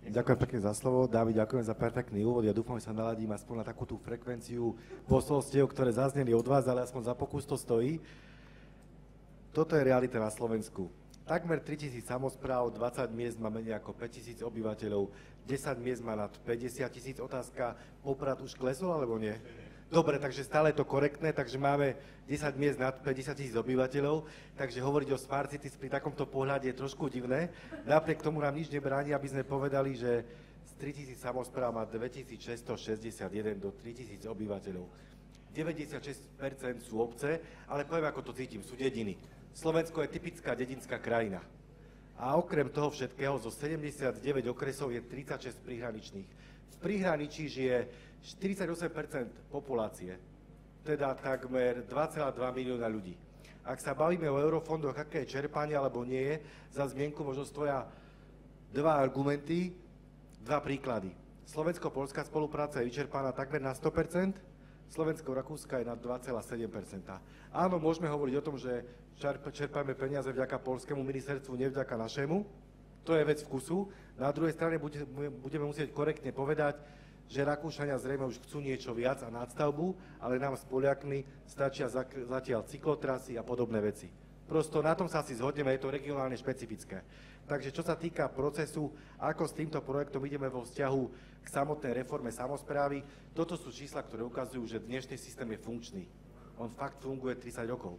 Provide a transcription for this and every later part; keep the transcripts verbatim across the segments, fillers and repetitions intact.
Ďakujem pekne za slovo. Dávid, ďakujem za perfektný úvod. Ja dúfam, že sa naladím aspoň na takú tú frekvenciu posolstiev, ktoré zazneli od vás, ale aspoň za pokus to stojí. Toto je realita na Slovensku. Takmer tritisíc samospráv, dvadsať miest má menej ako päťtisíc obyvateľov, desať miest má nad päťdesiat tisíc. Otázka, Poprad už klesol alebo nie? Dobre, takže stále je to korektné, takže máme desať miest nad päťdesiat tisíc obyvateľov, takže hovoriť o Smart Cities pri takomto pohľade je trošku divné. Napriek tomu nám nič nebráni, aby sme povedali, že z tritisíc samospráv má dvetisícšesťstošesťdesiatjeden do tritisíc obyvateľov. deväťdesiatšesť percent sú obce, ale poviem, ako to cítim, sú dediny. Slovensko je typická dedinská krajina. A okrem toho všetkého zo sedemdesiatdeväť okresov je tridsaťšesť prihraničných. V prihraničí žije štyridsaťosem percent populácie, teda takmer dva celé dva milióna ľudí. Ak sa bavíme o eurofondoch, aké je čerpanie alebo nie je, za zmienku možno stoja dva argumenty, dva príklady. Slovensko-poľská spolupráca je vyčerpaná takmer na sto percent, Slovensko-Rakúska je na dva celé sedem percent. Áno, môžeme hovoriť o tom, že čerpáme peniaze vďaka poľskému ministerstvu, nie vďaka našemu. To je vec vkusu. Na druhej strane budeme musieť korektne povedať, že Rakúšania zrejme už chcú niečo viac a nadstavbu, ale nám s Poliakmi stačia zatiaľ cyklotrasy a podobné veci. Prosto na tom sa asi zhodneme, je to regionálne špecifické. Takže čo sa týka procesu, ako s týmto projektom ideme vo vzťahu k samotnej reforme samosprávy, toto sú čísla, ktoré ukazujú, že dnešný systém je funkčný. On fakt funguje tridsať rokov,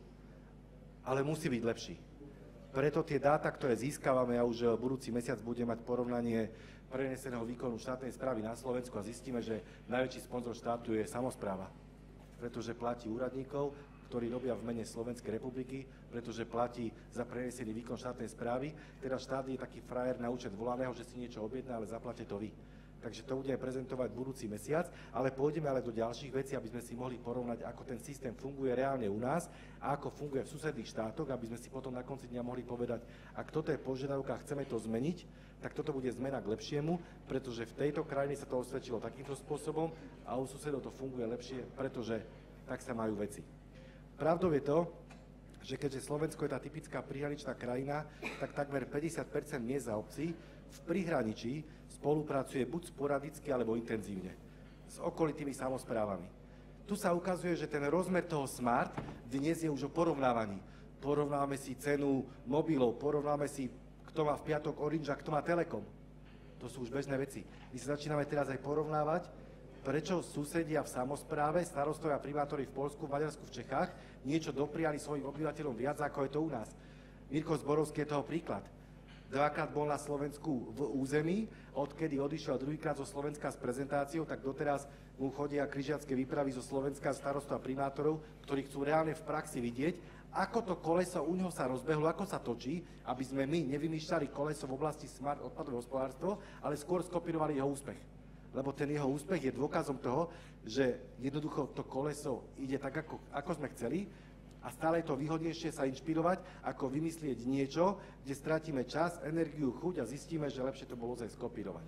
ale musí byť lepší. Preto tie dáta, ktoré získavame, ja už budúci mesiac budem mať porovnanie preneseného výkonu štátnej správy na Slovensku a zistíme, že najväčší sponzor štátu je samospráva, pretože platí úradníkov, ktorí robia v mene Slovenskej republiky, pretože platí za prenesený výkon štátnej správy. Teda štát je taký frajer na účet volaného, že si niečo objedná, ale zaplate to vy. Takže to budeme prezentovať budúci mesiac, ale pôjdeme ale do ďalších vecí, aby sme si mohli porovnať, ako ten systém funguje reálne u nás a ako funguje v susedných štátoch, aby sme si potom na konci dňa mohli povedať, ak toto je požiadavka a chceme to zmeniť, tak toto bude zmena k lepšiemu, pretože v tejto krajine sa to osvedčilo takýmto spôsobom a u susedov to funguje lepšie, pretože tak sa majú veci. Pravdou je to, že keďže Slovensko je tá typická prihraničná krajina, tak takmer päťdesiat percent miest a obcí v prihraničí spolupracuje buď sporadicky, alebo intenzívne s okolitými samosprávami. Tu sa ukazuje, že ten rozmer toho Smart dnes je už o porovnávaní. Porovnáme si cenu mobilov, porovnáme si, kto má v piatok Orange a kto má Telekom. To sú už bežné veci. My sa začíname teraz aj porovnávať, prečo susedia v samospráve, starostovia a primátori v Poľsku, v Maďarsku, v Čechách niečo dopriali svojim obyvateľom viac, ako je to u nás. Mirko Zborovský je toho príklad. Dvakrát bol na Slovensku v území, odkedy odišiel druhýkrát zo Slovenska s prezentáciou, tak doteraz mu chodia križiacké výpravy zo Slovenska starostov a primátorov, ktorí chcú reálne v praxi vidieť, ako to koleso u neho sa rozbehlo, ako sa točí, aby sme my nevymýšľali koleso v oblasti smart odpadové hospodárstvo, ale skôr skopírovali jeho úspech. Lebo ten jeho úspech je dôkazom toho, že jednoducho to koleso ide tak, ako, ako sme chceli a stále je to výhodnejšie sa inšpirovať, ako vymyslieť niečo, kde stratíme čas, energiu, chuť a zistíme, že lepšie to bolo ozaj skopírovať.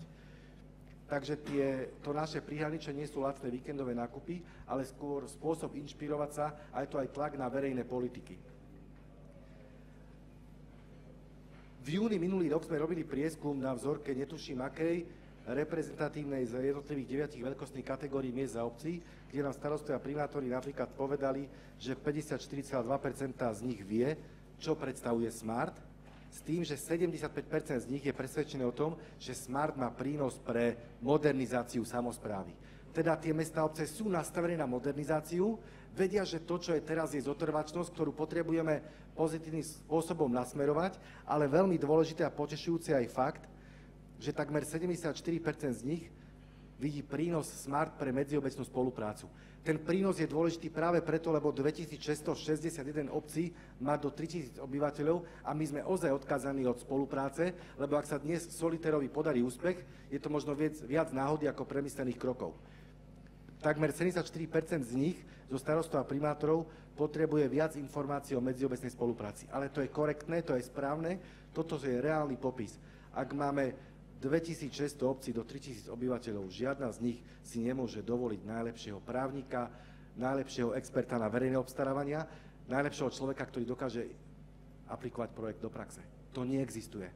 Takže tie, to naše prihraničie nie sú lacné víkendové nákupy, ale skôr spôsob inšpirovať sa a je to aj tlak na verejné politiky. V júni minulý rok sme robili prieskum na vzorke netuším akej, reprezentatívnej z jednotlivých deviatich veľkostných kategórií miest a obcí, kde nám starostovia a primátori napríklad povedali, že päťdesiatštyri celé dva percent z nich vie, čo predstavuje Smart, s tým, že sedemdesiatpäť percent z nich je presvedčené o tom, že Smart má prínos pre modernizáciu samosprávy. Teda tie mestá a obce sú nastavené na modernizáciu, vedia, že to, čo je teraz, je zotrvačnosť, ktorú potrebujeme pozitívnym spôsobom nasmerovať, ale veľmi dôležité a potešujúce aj fakt, že takmer sedemdesiatštyri percent z nich vidí prínos Smart pre medziobecnú spoluprácu. Ten prínos je dôležitý práve preto, lebo dvetisícšesťstošesťdesiatjeden obcí má do tritisíc obyvateľov a my sme ozaj odkázaní od spolupráce, lebo ak sa dnes Soliterovi podarí úspech, je to možno viac, viac náhody ako premyslených krokov. Takmer sedemdesiatštyri percent z nich, zo starostov a primátorov, potrebuje viac informácií o medziobecnej spolupráci. Ale to je korektné, to je správne, toto je reálny popis. Ak máme dvetisícšesťsto obcí do tritisíc obyvateľov, žiadna z nich si nemôže dovoliť najlepšieho právnika, najlepšieho experta na verejné obstarávania, najlepšieho človeka, ktorý dokáže aplikovať projekt do praxe. To neexistuje.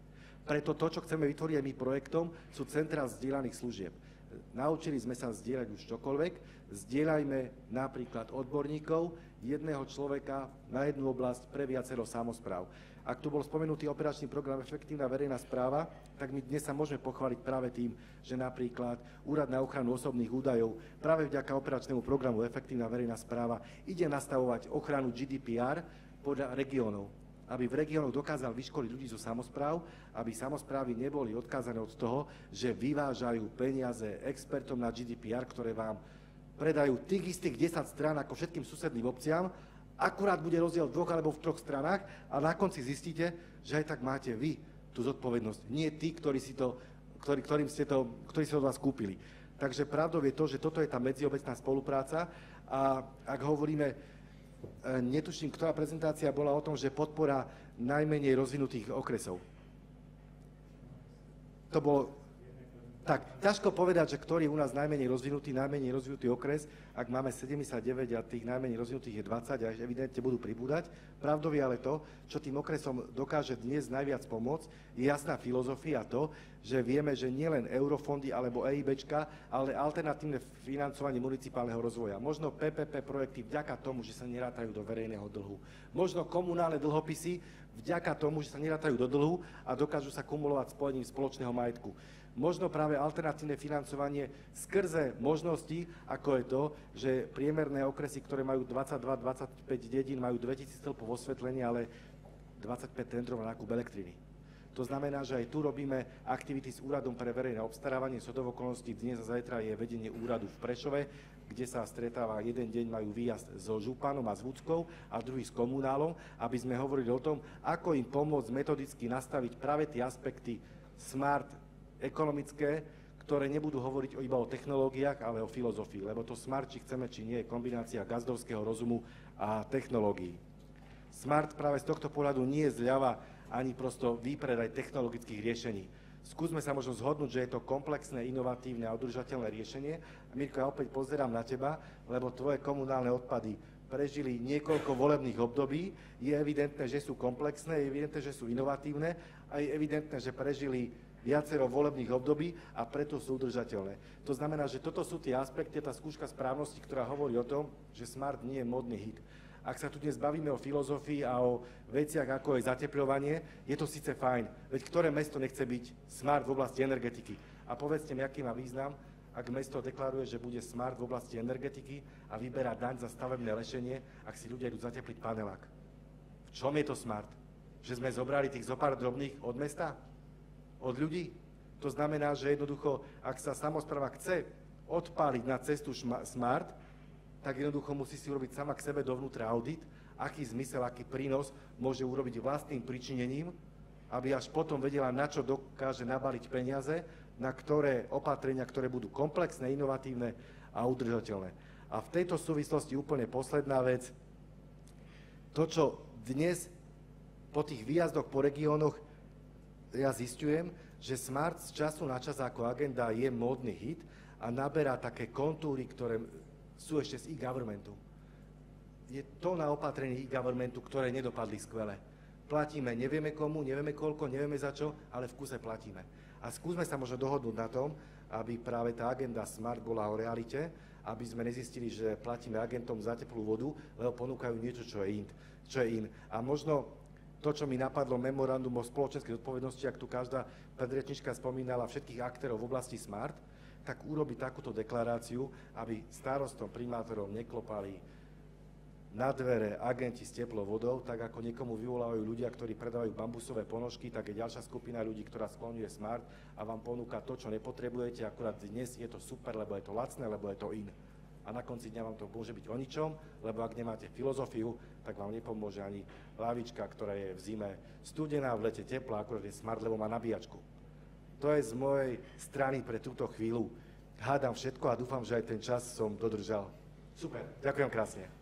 Preto to, čo chceme vytvoriť aj my projektom, sú centrá zdieľaných služieb. Naučili sme sa zdieľať už čokoľvek, zdieľajme napríklad odborníkov, jedného človeka na jednu oblasť pre viacero samospráv. Ak tu bol spomenutý operačný program Efektívna verejná správa, tak my dnes sa môžeme pochváliť práve tým, že napríklad Úrad na ochranu osobných údajov práve vďaka operačnému programu Efektívna verejná správa ide nastavovať ochranu G D P R podľa regiónov, aby v regiónoch dokázal vyškoliť ľudí zo samospráv, aby samosprávy neboli odkázané od toho, že vyvážajú peniaze expertom na G D P R, ktoré vám predajú tých istých desať strán ako všetkým susedným obciam. Akurát bude rozdiel v dvoch alebo v troch stranách a na konci zistíte, že aj tak máte vy tú zodpovednosť, nie tí, ktorí si to, ktorý, ktorým ste to, ktorí si od vás kúpili. Takže pravdou je to, že toto je tá medziobecná spolupráca a ak hovoríme, netuším, ktorá prezentácia bola o tom, že podpora najmenej rozvinutých okresov. To bolo... Tak, ťažko povedať, že ktorý je u nás najmenej rozvinutý, najmenej rozvinutý okres, ak máme sedemdesiatdeväť a tých najmenej rozvinutých je dvadsať a evidentne budú pribúdať. Pravdou je ale to, čo tým okresom dokáže dnes najviac pomôcť, je jasná filozofia to, že vieme, že nielen eurofondy alebo EIBčka, ale alternatívne financovanie municipálneho rozvoja. Možno P P P projekty vďaka tomu, že sa nerátajú do verejného dlhu. Možno komunálne dlhopisy vďaka tomu, že sa nerátajú do dlhu a dokážu sa kumulovať spojením spoločného majetku. Možno práve alternatívne financovanie skrze možnosti, ako je to, že priemerné okresy, ktoré majú dvadsaťdva dvadsaťpäť dedín, majú dvetisíc stĺpov osvetlenia, ale dvadsaťpäť tendrov na nákup elektriny. To znamená, že aj tu robíme aktivity s Úradom pre verejné obstarávanie. Shodou okolností dnes a zajtra je vedenie úradu v Prešove, kde sa stretáva jeden deň, majú výjazd so županom a s Vúckou a druhý s komunálom, aby sme hovorili o tom, ako im pomôcť metodicky nastaviť práve tie aspekty smart, ekonomické, ktoré nebudú hovoriť iba o technológiách, ale o filozofii, lebo to smart, či chceme, či nie, je kombinácia gazdovského rozumu a technológií. Smart práve z tohto pohľadu nie je zľava ani prosto výpredaj technologických riešení. Skúsme sa možno zhodnúť, že je to komplexné, inovatívne a udržateľné riešenie. Mirko, ja opäť pozerám na teba, lebo tvoje komunálne odpady prežili niekoľko volebných období. Je evidentné, že sú komplexné, je evidentné, že sú inovatívne a je evidentné, že prežili viacero volebných období a preto sú udržateľné. To znamená, že toto sú tie aspekty, tá skúška správnosti, ktorá hovorí o tom, že smart nie je modný hit. Ak sa tu dnes bavíme o filozofii a o veciach, ako je zatepľovanie, je to síce fajn, veď ktoré mesto nechce byť smart v oblasti energetiky? A povedzte mi, aký má význam, ak mesto deklaruje, že bude smart v oblasti energetiky a vyberá daň za stavebné lešenie, ak si ľudia idú zatepliť panelák. V čom je to smart? Že sme zobrali tých zopár drobných od mesta? Od ľudí? To znamená, že jednoducho, ak sa samospráva chce odpáliť na cestu smart, tak jednoducho musí si urobiť sama k sebe dovnútra audit, aký zmysel, aký prínos môže urobiť vlastným pričinením, aby až potom vedela, na čo dokáže nabaliť peniaze, na ktoré opatrenia, ktoré budú komplexné, inovatívne a udržateľné. A v tejto súvislosti úplne posledná vec, to, čo dnes po tých výjazdoch po regiónoch ja zistujem, že smart z času na čas ako agenda je módny hit a naberá také kontúry, ktoré sú ešte z e-governmentu. Je to na opatrení e-governmentu, ktoré nedopadli skvele. Platíme, nevieme komu, nevieme koľko, nevieme za čo, ale v kuse platíme. A skúsme sa možno dohodnúť na tom, aby práve tá agenda smart bola o realite, aby sme nezistili, že platíme agentom za teplú vodu, lebo ponúkajú niečo, čo je in. Čo je in. A možno to, čo mi napadlo, memorandum o spoločenskej zodpovednosti, ak tu každá predrečnička spomínala všetkých aktérov v oblasti smart, tak urobiť takúto deklaráciu, aby starostom, primátorom neklopali na dvere agenti s teplou vodou, tak ako niekomu vyvolávajú ľudia, ktorí predávajú bambusové ponožky, tak je ďalšia skupina ľudí, ktorá skloňuje smart a vám ponúka to, čo nepotrebujete, akurát dnes je to super, lebo je to lacné, lebo je to in. A na konci dňa vám to môže byť o ničom, lebo ak nemáte filozofiu, tak vám nepomôže ani lavička, ktorá je v zime studená, v lete teplá, akurát je smart, lebo má nabíjačku. To je z mojej strany pre túto chvíľu. Hádam všetko a dúfam, že aj ten čas som dodržal. Super, ďakujem krásne.